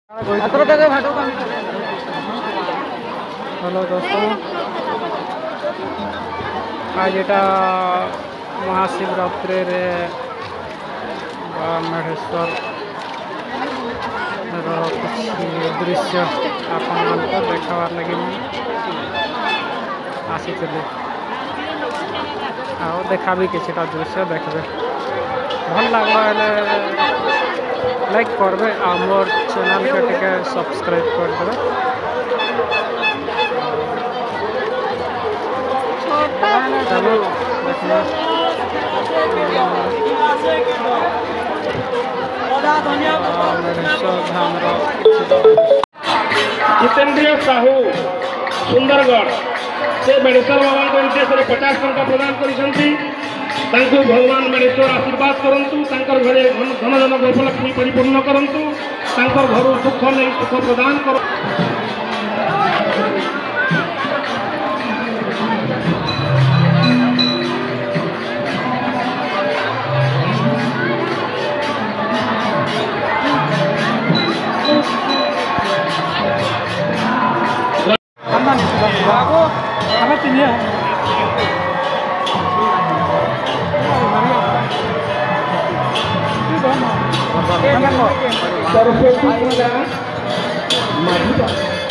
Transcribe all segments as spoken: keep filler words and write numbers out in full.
Hello दोस्तों, आज एटा महाशिवरात्रि रे मेढ़ेश्वर दृश्य आपण देखार लगे आसी देखा भी कि दृश्य देखबे भल लगे लाइक करबे आ मोर चैनल के टिके सब्सक्राइब कर देबे। चलो देखना जितेंद्र साहू सुंदरगढ़ से मेढ़ेश्वर बाबा को उद्देश्य पचास टंका प्रदान कर भगवान मेढ़ेश्वर आशीर्वाद करंतु तांकर घरे धन धन गौपलक्ष्मी परिपूर्ण करंतु तांकर घर सुख नहीं सुख प्रदान कर सरस्वती पूजा माधुरा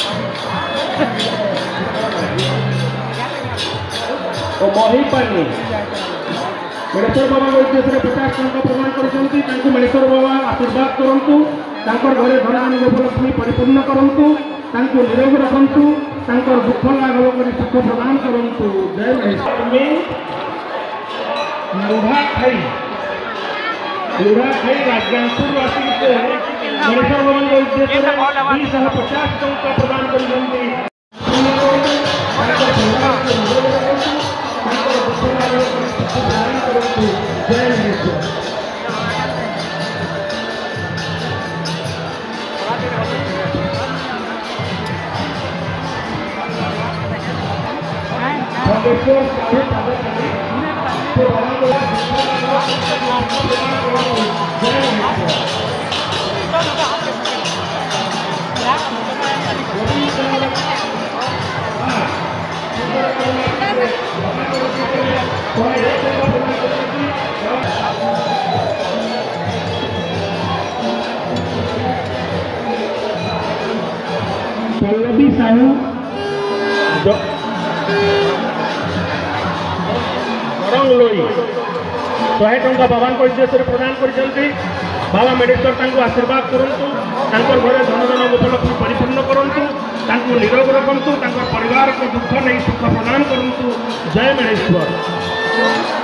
और महीपानी मेढ़ेश्वर बाबा को उद्देश्य पचास टंका प्रदान कर मेढ़ेश्वर बाबा आशीर्वाद करंतु घरे धन गौपलक्ष्मी परिपूर्ण करंतु निरोग रखंतु दुख लाघव कर सुख प्रदान करंतु। जय महेश्वर लुढ़ा खाई लुढ़ा खाई राजगांगपुर आसिक मेढ़ेश्वर बाबा को उद्देश्य दुईशह पचास टंका प्रदान कर जय महेश्वर। पल्लवी साहू गरंग लोई शहे टंका बाबा को उद्देश्य प्रदान कर बाबा मेढ़ेश्वर आशीर्वाद करंतु घरे धन धन गौपलक्ष्मी परिपूर्ण करंतु निरोग रखंतु परिवार को दुख नहीं सुख प्रदान करंतु। जय महेश्वर।